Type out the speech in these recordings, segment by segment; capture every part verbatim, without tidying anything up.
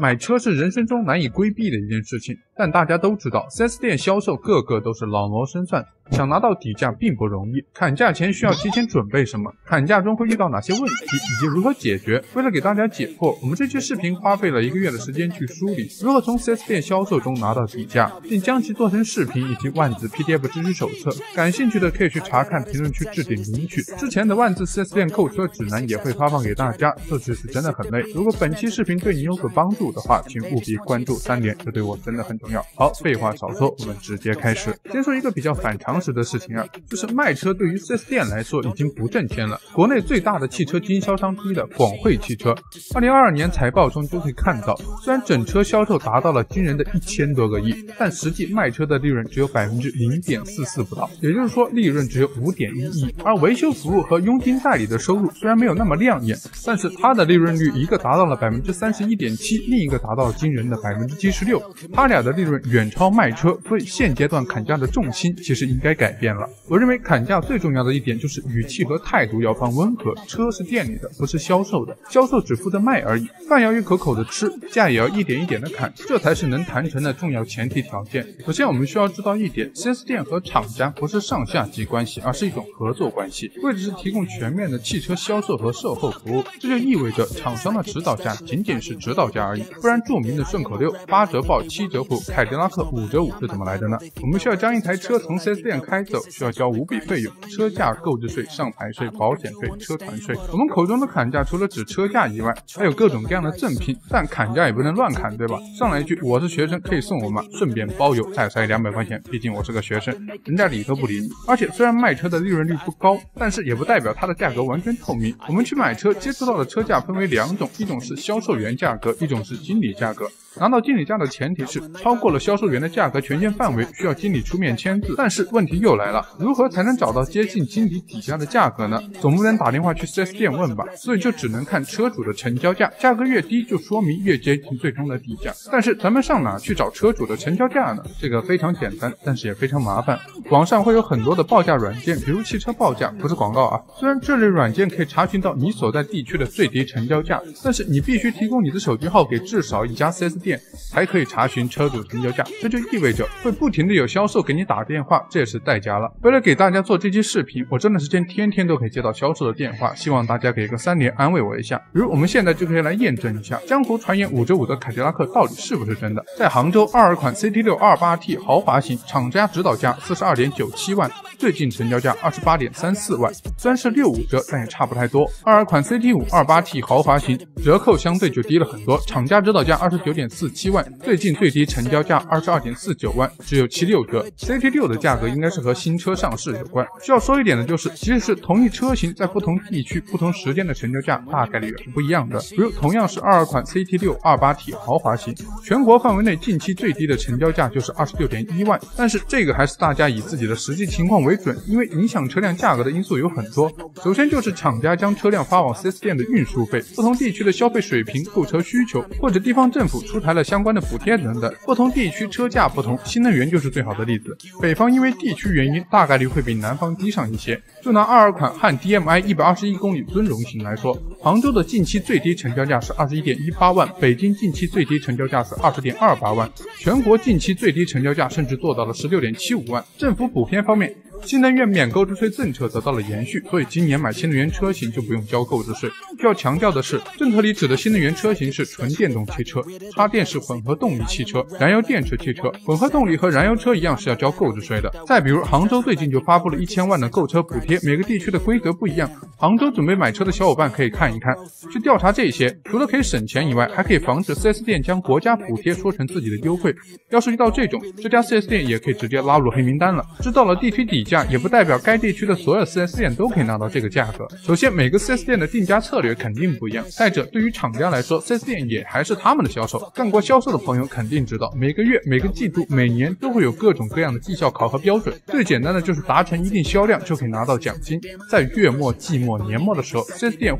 买车是人生中难以规避的一件事情，但大家都知道 四 S 店销售个个都是老谋深算，想拿到底价并不容易。砍价前需要提前准备什么？砍价中会遇到哪些问题，以及如何解决？为了给大家解惑，我们这期视频花费了一个月的时间去梳理如何从 四 S 店销售中拿到底价，并将其做成视频以及万字 P D F 知识手册。感兴趣的可以去查看评论区置顶领取。之前的万字 四 S 店购车指南也会发放给大家，这次是真的很累。如果本期视频对你有所帮助的话，请务必关注三连，这对我真的很重要。好，废话少说，我们直接开始。先说一个比较反常识的事情啊，就是卖车对于 四 S 店来说已经不挣钱了。国内最大的汽车经销商之一的广汇汽车，二零二二年财报中就可以看到，虽然整车销售达到了惊人的一千多个亿，但实际卖车的利润只有 百分之零点四四 不到，也就是说利润只有 五点一亿。而维修服务和佣金代理的收入虽然没有那么亮眼，但是它的利润率一个达到了 百分之三十一点七， 另一个达到了惊人的 百分之七十六， 它俩的利润远超卖车，所以现阶段砍价的重心其实应该改变了。我认为砍价最重要的一点就是语气和态度要放温和，车是店里的，不是销售的，销售只负责卖而已，饭要一口口的吃，价也要一点一点的砍，这才是能谈成的重要前提条件。首先我们需要知道一点， 四 S 店和厂家不是上下级关系，而是一种合作关系，为的是提供全面的汽车销售和售后服务。这就意味着厂商的指导价仅仅是指导价而已，不然著名的顺口溜八折报七折付，凯迪拉克五折五是怎么来的呢？我们需要将一台车从 四 S 店开走，需要交五笔费用：车价、购置税、上牌税、保险费、车船税。我们口中的砍价除了指车价以外，还有各种各样的赠品，但砍价也不能乱砍，对吧？上来一句我是学生可以送我吗？顺便包邮再塞两百块钱，毕竟我是个学生，人家理都不理你。而且虽然卖车的利润率不高，但是也不代表它的价格完全透明。我们去买车接触到的车价分为两种，一种是销售员价格，一种是经理价格。拿到经理价的前提是超过了销售员的价格权限范围，需要经理出面签字。但是问题又来了，如何才能找到接近经理底价的价格呢？总不能打电话去 四 S 店问吧，所以就只能看车主的成交价，价格越低就说明越接近最终的底价。但是咱们上哪去找车主的成交价呢？这个非常简单，但是也非常麻烦。网上会有很多的报价软件，比如汽车报价，不是广告啊。虽然这类软件可以查询到你所在地区的最低成交价，但是你必须提供你的手机号给至少一家 四 S 店才可以查询车主成交价，这就意味着会不停的有销售给你打电话，这也是代价了。为了给大家做这期视频，我真的是天天天都可以接到销售的电话，希望大家给个三连安慰我一下。比如我们现在就可以来验证一下，江湖传言五折五的凯迪拉克到底是不是真的。在杭州，二二款 C T 六 二八 T 豪华型，厂家指导价 四十二点九七万，最近成交价 二十八点三四万，虽然是六五折，但也差不太多。二二款 C T 五 二八 T 豪华型折扣相对就低了很多，厂家指导价 二十九点四七万，最近最低成交价 二十二点四九万，只有七六折。 C T 六 的价格应该是和新车上市有关。需要说一点的就是，即使是同一车型，在不同地区不同时间的成交价大概率也是不一样的。比如同样是二二款 C T 六 二八 T 豪华型，全国范围内近期最低的成交价就是 二十六点一万，但是这个还是大家以自己的实际情况为准，因为影响车辆价格的因素有很多。首先就是厂家将车辆发往 四 S 店的运输费，不同地区的消费水平、购车需求，或者地方政府出台了相关的补贴等等，不同地区车价不同，新能源就是最好的例子。北方因为地区原因，大概率会比南方低上一些。就拿二二款汉 D M I 一百二十一公里尊荣型来说，杭州的近期最低成交价是 二十一点一八万，北京近期最低成交价是 二十点二八万，全国近期最低成交价甚至做到了 十六点七五万。政府补贴方面，新能源免购置税政策得到了延续，所以今年买新能源车型就不用交购置税。需要强调的是，政策里指的新能源车型是纯电动汽车、插电式混合动力汽车、燃油电池汽车。混合动力和燃油车一样是要交购置税的。再比如杭州最近就发布了一千万的购车补贴，每个地区的规则不一样，杭州准备买车的小伙伴可以看一看。去调查这些，除了可以省钱以外，还可以防止 四 S 店将国家补贴说成自己的优惠。要是遇到这种，这家 四 S 店也可以直接拉入黑名单了。知道了地区底价，也不代表该地区的所有 四 S 店都可以拿到这个价格。首先每个 四 S 店的定价策略肯定不一样，再者对于厂家来说， 四 S 店也还是他们的销售，干过销售的朋友肯定知道，每个月、每个季度、每年都会有各种各样的绩效考核标准，最简单的就是达成一定销量就可以拿到奖金。在月末、季末、年末的时候， 四 S 店或者销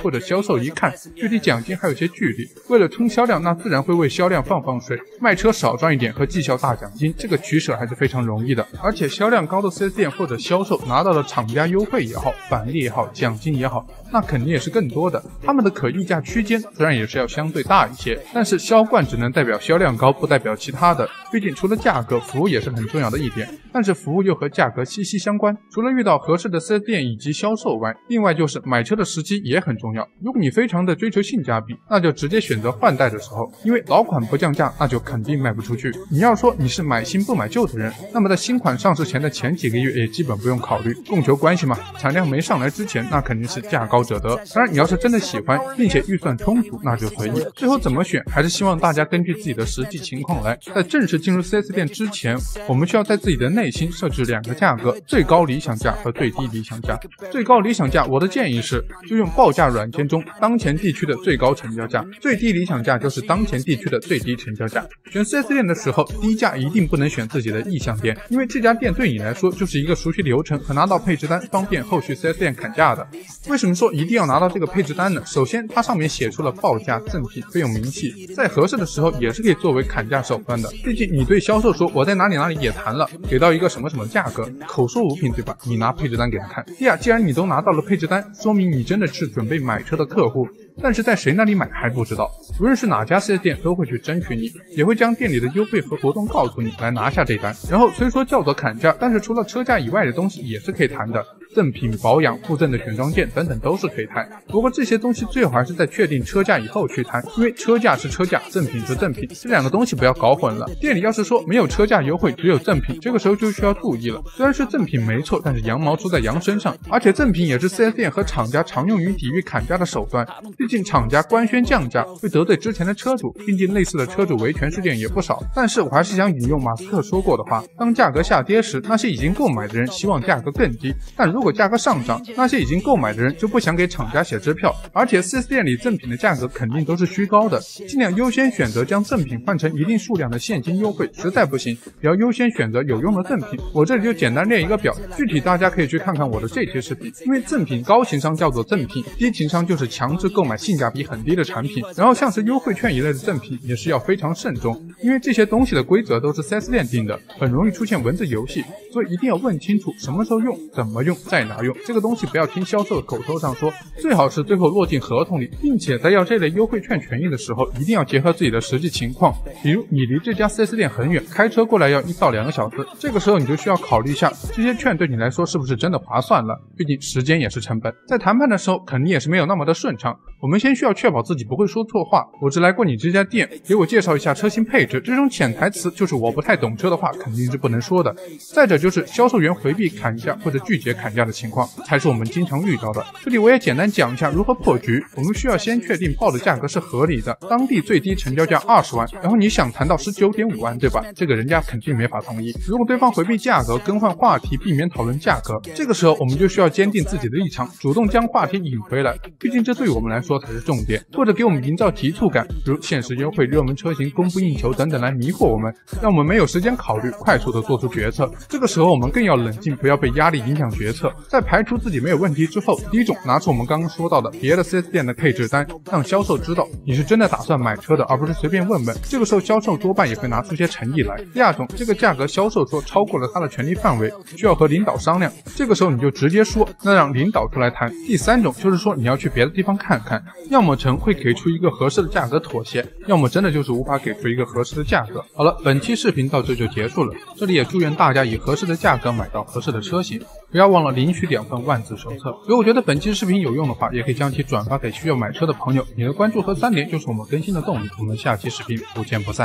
售一看，距离奖金还有些距离，为了冲销量，那自然会为销量放放水，卖车少赚一点和绩效大奖金，这个取舍还是非常容易的。而且销量高的 四 S 店或者销售拿到了厂家优惠也好，返利也好，奖金也好，那肯定也是更多的，他们的可议价区间自然也是要相对大一些。但是销冠只能代表销量高，不代表其他的，毕竟除了价格，服务也是很重要的一点，但是服务又和价格息息相关。除了遇到合适的 四 S 店以及销售外，另外就是买车的时机也很重要。如果你非常的追求性价比，那就直接选择换代的时候，因为老款不降价，那就肯定卖不出去。你要说你是买新不买旧的人，那么在新款上市前的前几个月也基本不用考虑，供求关系嘛，产量没上来之前，那肯定是价高者得。当然你要是真的喜欢并且预算充足，那就随意。最后怎么选，还是希望大家根据自己的实际情况来。在正式进入 四 S 店之前，我们需要在自己的内心设置两个价格，最高理想价和最低理想价。最高理想价我的建议是就用报价软件中当前地区的最高成交价，最低理想价就是当前地区的最低成交价。选 四 S 店的时候，低价一定不能选自己的意向店，因为这家店对你来说就是一个熟悉流程和拿到配置单，方便后续 四 S 店砍价的。为什么说一定要拿到这个配置单呢？首先它上面写出了报价、赠品、费用明细，在合适的时候也是可以作为砍价手段的。毕竟你对销售说我在哪里哪里也谈了，给到一个什么什么价格，口说无凭对吧？你拿配置单给他看。第二，既然你都拿到了配置单，说明你真的是准备买车的客户，但是在谁那里买还不知道。无论是哪家 四 S 店都会去争取你，也会将店里的优惠和活动告诉你，来拿下这单。然后虽说叫做砍价，但是除了车价以外的东西也是可以谈的，赠品、保养、附赠的选装件等等都是可以谈。不过这些东西最好还是在确定车价以后去谈，因为车价是车价，赠品是赠品，这两个东西不要搞混了。店里要是说没有车价优惠，只有赠品，这个时候就需要注意了。虽然是赠品没错，但是羊毛出在羊身上，而且赠品也是 四 S 店和厂家常用于抵御砍价的手段。毕竟厂家官宣降价会得罪之前的车主，毕竟类似的车主维权事件也不少。但是我还是想引用马斯克说过的话，当价格下跌时，那些已经购买的人希望价格更低，但如果价格上涨，那些已经购买的人就不想给厂家写支票。而且 四 S 店里赠品的价格肯定都是虚高的，尽量优先选择将赠品换成一定数量的现金优惠，实在不行也要优先选择有用的赠品。我这里就简单列一个表，具体大家可以去看看我的这期视频。因为赠品高情商叫做赠品，低情商就是强制购买性价比很低的产品。然后像是优惠券一类的赠品也是要非常慎重，因为这些东西的规则都是 四 S 店定的，很容易出现文字游戏，所以一定要问清楚什么时候用，怎么用，在哪用。这个东西不要听销售的口头上说，最好是最后落进合同里，并且在要这类优惠券权益的时候，一定要结合自己的实际情况。比如你离这家 四 S 店很远，开车过来要一到两个小时，这个时候你就需要考虑一下这些券对你来说是不是真的划算了，毕竟时间也是成本。在谈判的时候肯定也是没有那么的顺畅，我们先需要确保自己不会说错话，我只来过你这家店，给我介绍一下车型配置，这种潜台词就是我不太懂车的话肯定是不能说的。再者就是销售员回避砍价或者拒绝砍价的情况，才是我们经常遇到的。这里我也简单讲一下如何破局。我们需要先确定报的价格是合理的，当地最低成交价二十万，然后你想谈到 十九点五万对吧？这个人家肯定没法同意。如果对方回避价格，更换话题，避免讨论价格，这个时候我们就需要坚定自己的立场，主动将话题引回来，毕竟这对我们来说才是重点。或者给我们营造急促感，如限时优惠、热门车型供不应求等等来迷惑我们，让我们没有时间考虑，快速的做出决策。这个时候我们更要冷静，不要被压力影响决策。在排除自己没有问题之后，第一种，拿出我们刚刚说到的别的 四 S 店的配置单，让销售知道你是真的打算买车的，而不是随便问问。这个时候销售多半也会拿出些诚意来。第二种，这个价格销售说超过了他的权利范围，需要和领导商量，这个时候你就直接说，那让领导出来谈。第三种就是说你要去别的地方看看，要么成会给出一个合适的价格妥协，要么真的就是无法给出一个合适的价格。好了，本期视频到这就结束了，这里也祝愿大家以合适的价格买到合适的车型，不要忘了领取两份万字手册。如果觉得本期视频有用的话，也可以将其转发给需要买车的朋友，你的关注和三连就是我们更新的动力。我们下期视频不见不散。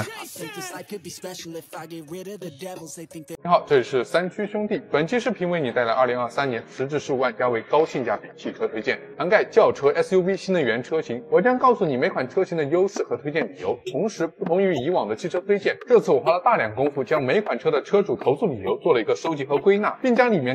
你好，这里是三驱兄弟，本期视频为你带来二零二三年十至十五万价位高性价比汽车推荐，涵盖轿车、S U V、新能源车型。我将告诉你每款车型的优势和推荐理由。同时，不同于以往的汽车推荐，这次我花了大量功夫将每款车的车主投诉理由做了一个收集和归纳，并将里面出现次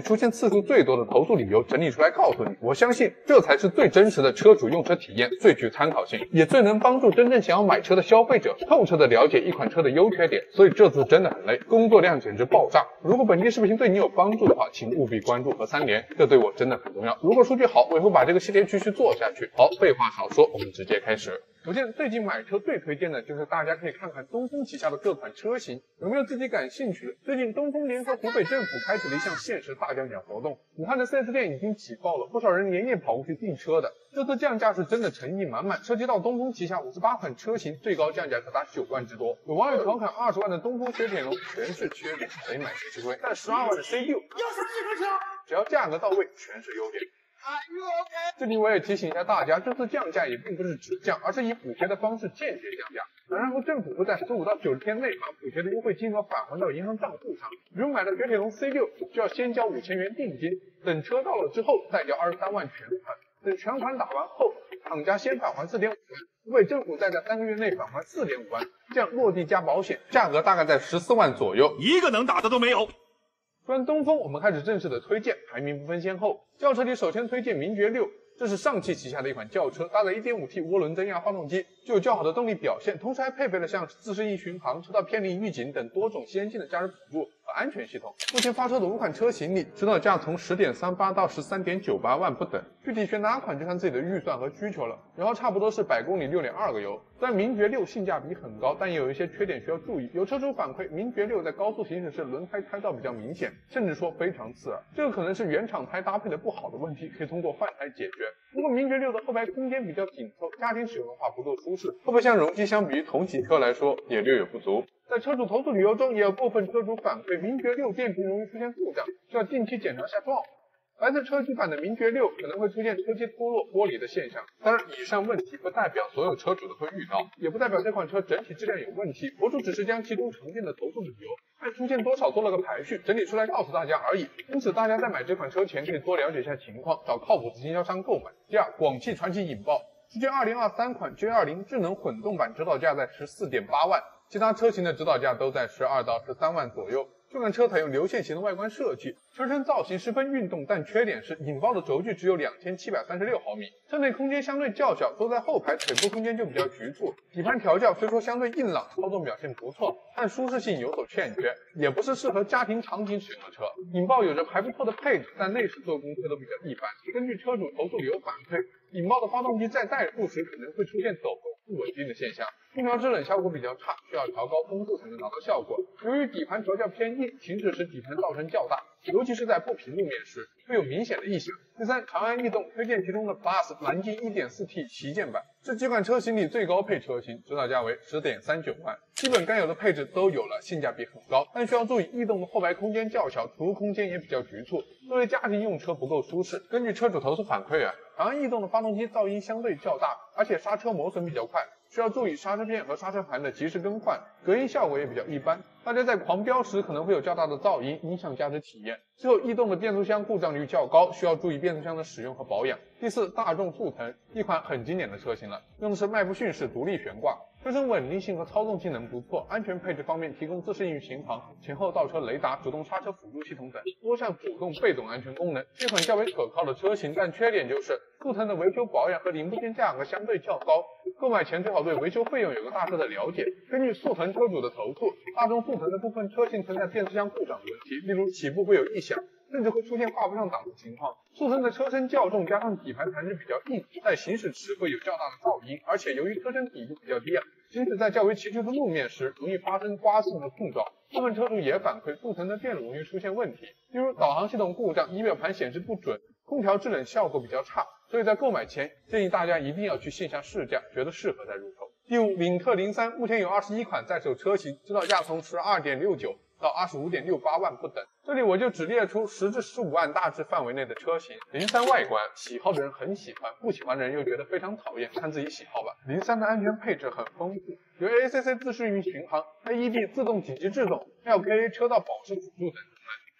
次数最多的投诉理由整理出来告诉你，我相信这才是最真实的车主用车体验，最具参考性，也最能帮助真正想要买车的消费者透彻的了解一款车的优缺点。所以这次真的很累，工作量简直爆炸。如果本期视频对你有帮助的话，请务必关注和三连，这对我真的很重要。如果数据好，我也会把这个系列继续做下去。好，废话少说，我们直接开始。首先，最近买车最推荐的就是大家可以看看东风旗下的各款车型，有没有自己感兴趣的？最近东风联合湖北政府开启了一项限时大降价活动，武汉的 四 S 店已经起爆了，不少人连夜跑过去订车的。这次降价是真的诚意满满，涉及到东风旗下五十八款车型，最高降价可达九万之多。有网友调侃二十万的东风雪铁龙全是缺点，谁买谁吃亏，但十二万的 C 六 要啥这个车，只要价格到位，全是优点。这里我也提醒一下大家，这次降价也并不是直降，而是以补贴的方式间接降价。然后政府会在十五到九十天内把补贴的优惠金额返还到银行账户上。比如买了雪铁龙 C 六，就要先交五千元定金，等车到了之后再交二十三万全款。等全款打完后，厂家先返还 四点五万，湖北政府再在三个月内返还 四点五万，这样落地加保险，价格大概在十四万左右， 一个能打的都没有。 说完东风，我们开始正式的推荐，排名不分先后。轿车里首先推荐名爵六，这是上汽旗下的一款轿车，搭载 一点五 T 涡轮增压发动机，具有较好的动力表现，同时还配备了像自适应巡航、车道偏离预警等多种先进的驾驶辅助和安全系统。目前发售的五款车型里，指导价从 十点三八 到 十三点九八万不等，具体选哪款就看自己的预算和需求了。油耗差不多是百公里 六点二个油。虽然名爵六性价比很高，但也有一些缺点需要注意。有车主反馈，名爵六在高速行驶时轮胎胎噪比较明显，甚至说非常刺耳，这个可能是原厂胎搭配的不好的问题，可以通过换胎解决。不过名爵六的后排空间比较紧凑，家庭使用的话不够舒适，后备箱容积相比于同级车来说也略有不足。在车主投诉理由中，也有部分车主反馈名爵六电瓶容易出现故障，需要定期检查下状况。来自车机版的名爵六可能会出现车机脱落、剥离的现象，当然以上问题不代表所有车主都会遇到，也不代表这款车整体质量有问题，博主只是将其中常见的投诉理由按出现多少做了个排序，整理出来告诉大家而已。因此大家在买这款车前可以多了解一下情况，找靠谱的经销商购买。第二，广汽传祺引爆，据悉二零二三款 J 二十 智能混动版指导价在 十四点八万，其他车型的指导价都在十二到十三万左右。这款车采用流线型的外观设计，车身造型十分运动，但缺点是引爆的轴距只有两千七百三十六毫米，车内空间相对较小，坐在后排腿部空间就比较局促。底盘调教虽说相对硬朗，操纵表现不错，但舒适性有所欠缺，也不是适合家庭场景使用的车。引爆有着还不错的配置，但内饰做工却都比较一般。根据车主投诉理由反馈，引爆的发动机在怠速时可能会出现抖动不稳定的现象，空调制冷效果比较差，需要调高风速才能达到效果。由于底盘调教偏硬，行驶时底盘噪声较大，尤其是在不平路面时会有明显的异响。第三，长安逸动推荐其中的 Plus 蓝鲸 一点四 T 旗舰版，是几款车型里最高配车型，指导价为 十点三九万，基本该有的配置都有了，性价比很高。但需要注意，逸动的后排空间较小，储物空间也比较局促，作为家庭用车不够舒适。根据车主投诉反馈啊，长安逸动的发动机噪音相对较大，而且刹车磨损比较快，需要注意刹车片和刹车盘的及时更换，隔音效果也比较一般。大家在狂飙时可能会有较大的噪音，影响驾驶体验。最后，逸动的变速箱故障率较高，需要注意变速箱的使用和保养。第四，大众速腾，一款很经典的车型了，用的是麦弗逊式独立悬挂，车身稳定性和操纵性能不错，安全配置方面提供自适应巡航、前后倒车雷达、主动刹车辅助系统等多项主动被动安全功能。这款较为可靠的车型，但缺点就是速腾的维修保养和零部件价格相对较高，购买前最好对维修费用有个大致的了解。根据速腾车主的投诉，大众速腾的部分车型存在变速箱故障问题，例如起步会有异响，甚至会出现挂不上档的情况。速腾的车身较重，加上底盘材质比较硬，在行驶时会有较大的噪音，而且由于车身底部比较低，行驶在较为崎岖的路面时，容易发生刮蹭和碰撞。部分车主也反馈，速腾的电路容易出现问题，例如导航系统故障、仪表盘显示不准、空调制冷效果比较差。所以在购买前，建议大家一定要去线下试驾，觉得适合再入手。第五，领克零三目前有二十一款在售车型，指导价从 十二点六九到 二十五点六八万不等。这里我就只列出十至十五万大致范围内的车型。零三外观，喜好的人很喜欢，不喜欢的人又觉得非常讨厌，看自己喜好吧。零三的安全配置很丰富，有 A C C 自适应巡航、A E B 自动紧急制动、L K A 车道保持辅助等功能。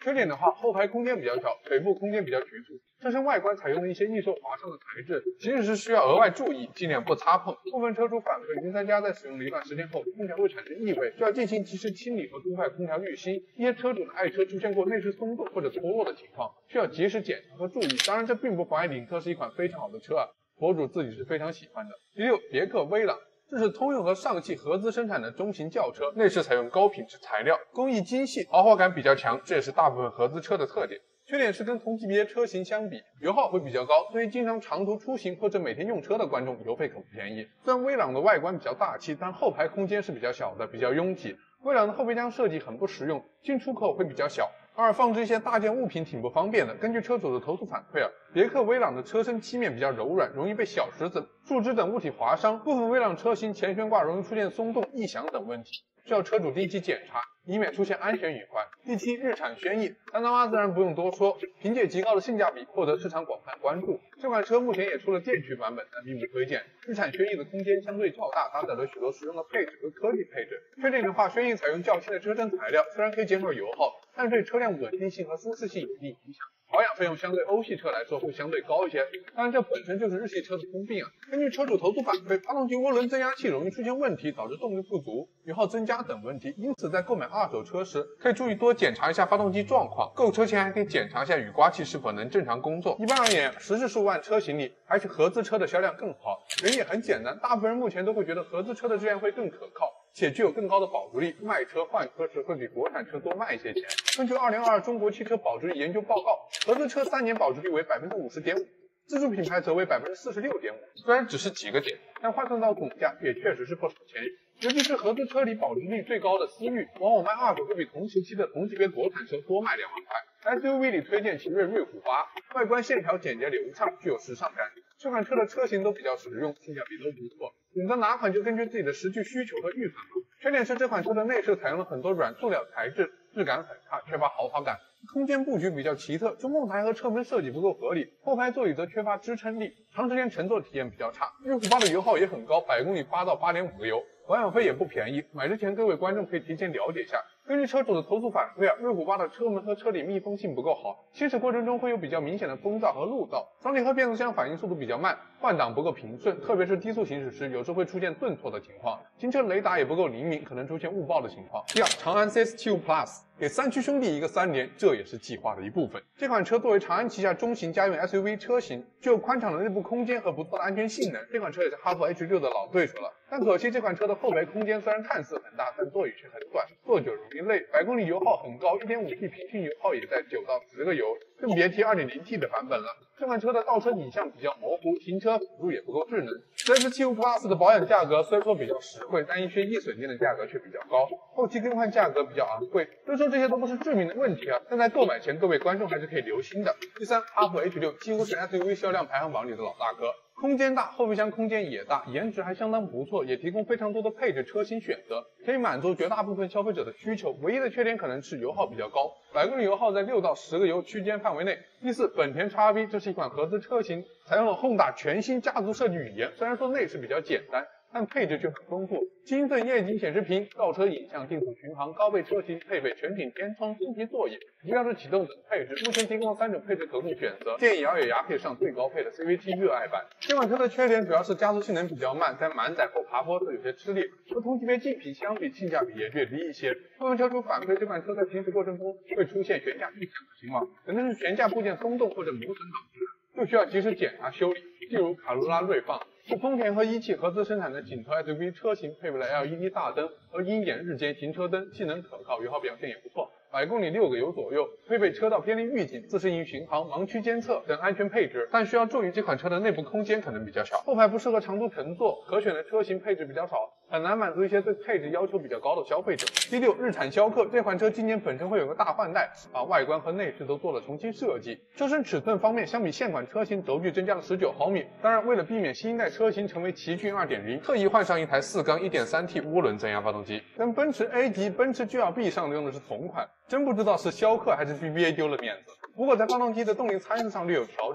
缺点的话，后排空间比较小，腿部空间比较局促。车身外观采用了一些易受划伤的材质，行驶时需要额外注意，尽量不擦碰。部分车主反馈，云三加在使用了一段时间后，空调会产生异味，需要进行及时清理和更换空调滤芯。一些车主的爱车出现过内饰松动或者脱落的情况，需要及时检查和注意。当然，这并不妨碍领克是一款非常好的车啊，博主自己是非常喜欢的。第六，别克威朗。这是通用和上汽合资生产的中型轿车，内饰采用高品质材料，工艺精细，豪华感比较强，这也是大部分合资车的特点。缺点是跟同级别车型相比，油耗会比较高，对于经常长途出行或者每天用车的观众，油费可不便宜。虽然威朗的外观比较大气，但后排空间是比较小的，比较拥挤。威朗的后备箱设计很不实用，进出口会比较小，二放置一些大件物品挺不方便的。根据车主的投诉反馈啊，别克威朗的车身漆面比较柔软，容易被小石子、树枝等物体划伤，部分威朗车型前悬挂容易出现松动、异响等问题，需要车主定期检查，以免出现安全隐患。第七，日产轩逸，三大妈自然不用多说，凭借极高的性价比获得市场广泛关注。这款车目前也出了电驱版本，但并不推荐。日产轩逸的空间相对较大，搭载了许多实用的配置和科技配置。缺点的话，轩逸采用较轻的车身材料，虽然可以减少油耗，但对车辆稳定性和舒适性有一定影响。保养费用相对欧系车来说会相对高一些，当然这本身就是日系车的通病啊。根据车主投诉反馈，发动机涡轮增压器容易出现问题，导致动力不足、油耗增加等问题，因此在购买二手车时，可以注意多检查一下发动机状况，购车前还可以检查一下雨刮器是否能正常工作。一般而言，十至数万车型里，还是合资车的销量更好。原因也很简单，大部分人目前都会觉得合资车的质量会更可靠，且具有更高的保值率，卖车换车时会比国产车多卖一些钱。根据二零二二中国汽车保值率研究报告，合资车三年保值率为 百分之五十点五， 自主品牌则为 百分之四十六点五。 虽然只是几个点，但换算到总价也确实是不少钱。尤其是合资车里保值率最高的思域，往往卖二手会比同时期的同级别国产车多卖两万块。S U V 里推荐奇瑞瑞虎八，外观线条简洁流畅，具有时尚感。这款车的车型都比较实用，性价比都不错，选择哪款就根据自己的实际需求和预算吧。缺点是这款车的内饰采用了很多软塑料材质，质感很差，缺乏豪华感。空间布局比较奇特，中控台和车门设计不够合理，后排座椅则缺乏支撑力，长时间乘坐体验比较差。瑞虎八的油耗也很高，百公里八到八点五个油，保养费也不便宜。买之前各位观众可以提前了解一下。根据车主的投诉反馈啊，瑞虎八的车门和车底密封性不够好，行驶过程中会有比较明显的风噪和路噪，双离合变速箱反应速度比较慢，换挡不够平顺，特别是低速行驶时，有时会出现顿挫的情况。行车雷达也不够灵敏，可能出现误报的情况。第二，长安 C S 七十五 Plus 给三驱兄弟一个三连，这也是计划的一部分。这款车作为长安旗下中型家用 S U V 车型，具有宽敞的内部空间和不错的安全性能。这款车也是哈弗 H 六 的老对手了，但可惜这款车的后排空间虽然看似很大，但座椅却很短，坐久容易累，百公里油耗很高， 一点五 T 平均油耗也在九到十个油，更别提 二点零 T 的版本了。这款车的倒车影像比较模糊，停车辅助也不够智能。C S 七十五 Plus 的保养价格虽说比较实惠，但一些易损件的价格却比较高，后期更换价格比较昂贵。虽说这些都不是致命的问题啊，但在购买前各位观众还是可以留心的。第三，哈弗 H 六 几乎是 S U V 销量排行榜里的老大哥，空间大，后备箱空间也大，颜值还相当不错，也提供非常多的配置车型选择，可以满足绝大部分消费者的需求。唯一的缺点可能是油耗比较高，百公里油耗在六到十个油区间范围内。第四，本田 X R V 这是一款合资车型，采用了 Honda 全新家族设计语言，虽然说内饰比较简单，但配置却很丰富，金色液晶显示屏、倒车影像、定速巡航，高倍车型配备全景天窗、真皮座椅、无钥匙启动等配置。目前提供了三种配置可供选择，建议咬咬牙配上最高配的 C V T 热爱版。这款车的缺点主要是加速性能比较慢，在满载或爬坡时有些吃力，和同级别竞品相比，性价比也略低一些。部分车主反馈这款车在行驶过程中会出现悬架异响的情况，可能是悬架部件松动或者磨损导致，就需要及时检查修理。例如卡罗拉锐放是丰田和一汽合资生产的紧凑 S U V 车型，配备了 L E D 大灯和鹰眼日间行车灯，性能可靠，油耗表现也不错。百公里六个油左右，配备车道偏离预警、自适应巡航、盲区监测等安全配置，但需要注意这款车的内部空间可能比较小，后排不适合长途乘坐，可选的车型配置比较少，很难满足一些对配置要求比较高的消费者。第六，日产逍客这款车今年本身会有个大换代，把外观和内饰都做了重新设计。车身尺寸方面，相比现款车型，轴距增加了十九毫米。当然，为了避免新一代车型成为奇骏 二点零， 特意换上一台四缸 一点三 T 涡轮增压发动机，跟奔驰 A 级、奔驰 G L B 上的用的是同款。真不知道是逍客还是 B B A 丢了面子。不过在发动机的动力参数上略有调整，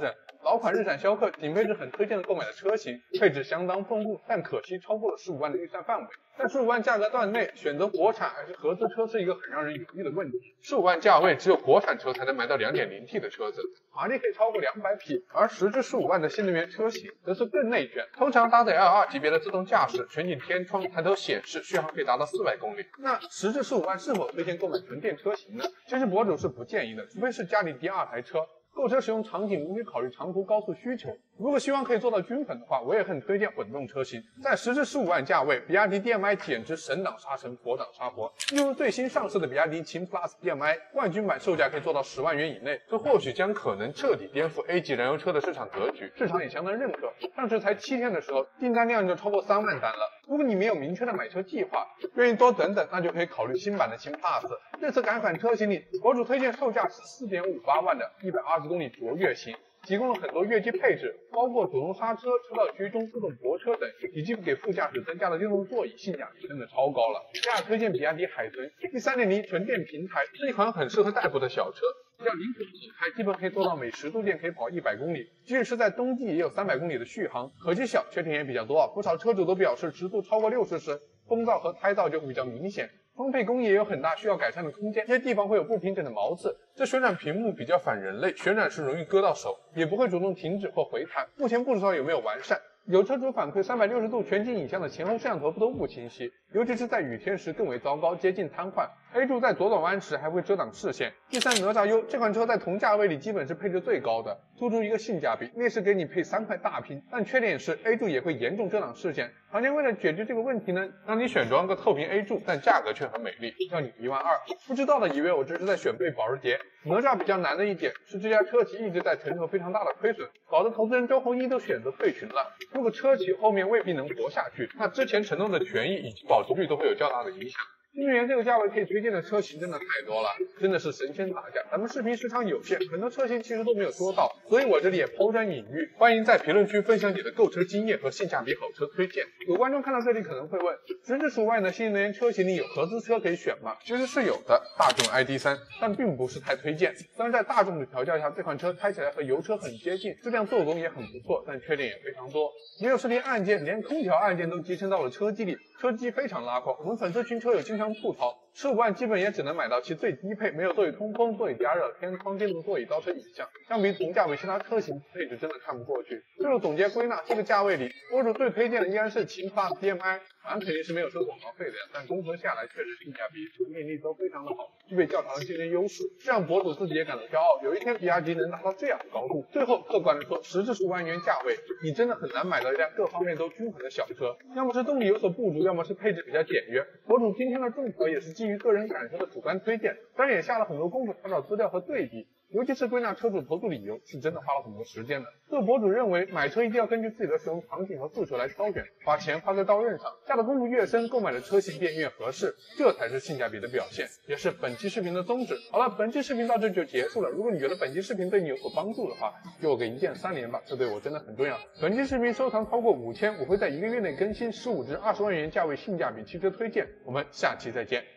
老款日产逍客顶配是很推荐的购买的车型，配置相当丰富，但可惜超过了十五万的预算范围。在十五万价格段内，选择国产还是合资车是一个很让人犹豫的问题。十五万价位只有国产车才能买到 二点零 T 的车子，马力可以超过两百匹，而十至十五万的新能源车型则是更内卷，通常搭载 L二 级别的自动驾驶、全景天窗、抬头显示，续航可以达到四百公里。那十至十五万是否推荐购买纯电车型呢？其实博主是不建议的，除非是家里第二台车。购车使用场景无需考虑长途高速需求，如果希望可以做到均衡的话，我也很推荐混动车型。在十至十五万价位，比亚迪 D M I 简直神挡杀神，佛挡杀佛。例如最新上市的比亚迪秦 Plus D M I 冠军版售价可以做到十万元以内，这或许将可能彻底颠覆 A 级燃油车的市场格局，市场也相当认可。上市才七天的时候，订单量就超过三万单了。如果你没有明确的买车计划，愿意多等等，那就可以考虑新版的秦 Plus。这次改款车型里，博主推荐售价是 四点五八万的一百二十公里卓越型，提供了很多越级配置，包括主动刹车、车道居中、自动泊车等，以及给副驾驶增加了电动座椅，性价比真的超高了。第二推荐比亚迪海豚，第 三点零 纯电平台是一款很适合代步的小车，只要灵活跑开，基本可以做到每十度电可以跑一百公里，即使是在冬季也有三百公里的续航。可惜小，缺点也比较多，不少车主都表示时速超过六十时，风噪和胎噪就会比较明显。风配工艺也有很大需要改善的空间，一些地方会有不平整的毛刺。这旋转屏幕比较反人类，旋转时容易割到手，也不会主动停止或回弹。目前不知道有没有完善。有车主反馈三百六十度全景影像的前后摄像头都不清晰，尤其是在雨天时更为糟糕，接近瘫痪。A 柱在左转弯时还会遮挡视线。第三，哪吒优这款车在同价位里基本是配置最高的，突出一个性价比，内饰给你配三块大屏，但缺点是 A 柱也会严重遮挡视线。行业为了解决这个问题呢，让你选装个透屏 A 柱，但价格却很美丽，要你一万二。不知道的以为我这是在选备保时捷。哪吒比较难的一点是这家车企一直在承受非常大的亏损，搞得投资人周鸿祎都选择退群了。如果车企后面未必能活下去，那之前承诺的权益以及保值率都会有较大的影响。新能源这个价位可以推荐的车型真的太多了，真的是神仙打架。咱们视频时长有限，很多车型其实都没有说到，所以我这里也抛砖引玉，欢迎在评论区分享你的购车经验和性价比好车推荐。有观众看到这里可能会问，十至十五万的新能源车型里有合资车可以选吗？其实是有的，大众 I D 三，但并不是太推荐。虽然在大众的调教下，这款车开起来和油车很接近，质量做工也很不错，但缺点也非常多。没有视频按键，连空调按键都集成到了车机里，车机非常拉胯。我们粉丝群车友经常吐槽，十五万基本也只能买到其最低配，没有座椅通风、座椅加热、天窗、电动座椅、倒车影像，相比同价位其他车型配置真的看不过去。最后总结归纳，这个价位里，博主最推荐的依然是秦 Plus D M I， 咱肯定是没有收广告费的呀，但综合下来确实性价比、成品力都非常的好，具备较强的竞争优势，这让博主自己也感到骄傲。有一天比亚迪能达到这样的高度。最后客观的说，十至十五万元价位，你真的很难买到一辆各方面都均衡的小车，要么是动力有所不足，要么是配置比较简约。博主今天的众筹也是基于个人感受的主观推荐，当然也下了很多功夫查找资料和对比，尤其是归纳车主投诉理由，是真的花了很多时间的。这个博主认为，买车一定要根据自己的使用场景和诉求来挑选，把钱花在刀刃上，下的功夫越深，购买的车型便越合适，这才是性价比的表现，也是本期视频的宗旨。好了，本期视频到这就结束了。如果你觉得本期视频对你有所帮助的话，给我个一键三连吧，这对我真的很重要。本期视频收藏超过五千，我会在一个月内更新十五至二十万元价位性价比汽车推荐，我们下期再见。